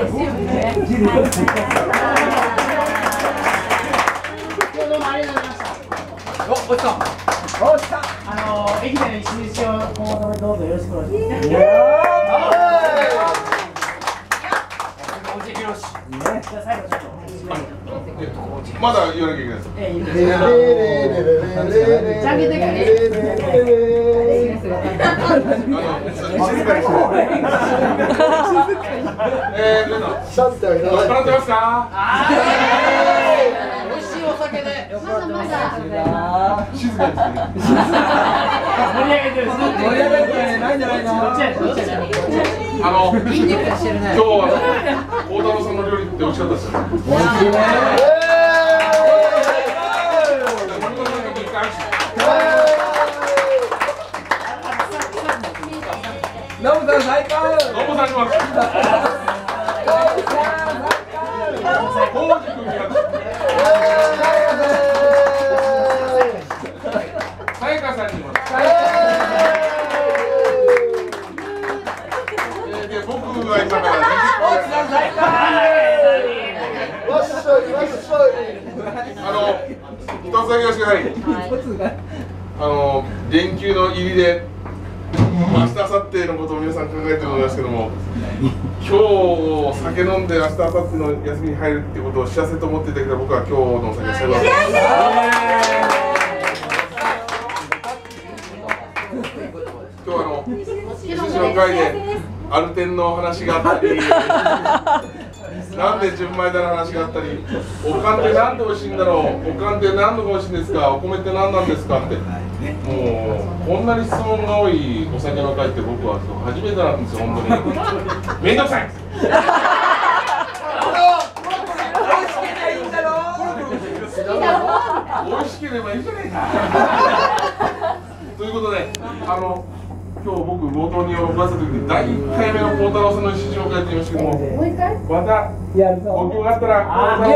ですよね。どうもありがとうございました。 お、おっさん。 おっさん。駅での一日を今後ともどうぞよろしくお願いします。じゃあ最後ちょっと。 まだ言わなきゃいけないです。 じゃんけん大会ね。 静かにして。酔っ払ってますか？ 美味しいお酒で酔っ払ってます。 静かにして。 盛り上げてる。盛り上げてないんじゃないの？どっちやどっちや。 今日は大太郎さんの料理って美味しかったですよね。 ノブさん最高。 ノブさんします。浩二君にやさやかさんにも。で僕が今から大木さん最高。 わっしょいわっしょい。一つだけ言わせてください。連休の入りで明日明後日のことを皆さん考えてると思いますけども、今日酒飲んで明日明後日の休みに入るっていうことを幸せと思っていたけど、僕は今日のお酒を最後に今日羊の会でアルテンの話があったりなんで純米だの話があったり、おかんってなんで美味しいんだろう、おかんって何度が美味しいんですか、お米って何なんですかって、もうこんなに質問が多いお酒の会って僕は初めてなんですよ、本当に。めんどくさい。美味しければいいじゃないか。ということで、今日僕冒頭にお話した時に第1回目の孝太郎さんの試乗会って言いましたけども、またご興味があったらイエ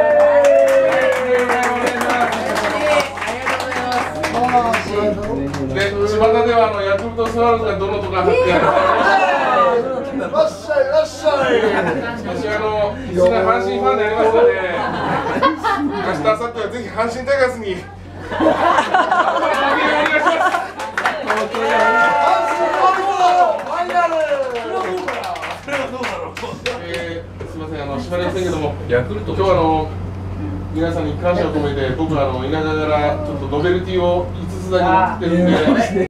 ーイ。で、巷ではヤクルトスワローズがどのとか貼ってある。らっしゃいらっしゃい。私一緒に阪神ファンでありますので、明日明後日はぜひ阪神タイガースにお願いします。すみません、縛りませんけども、今日皆さんに感謝を込めて、僕は田舎からちょっとノベルティを5つだけ持ってるんで。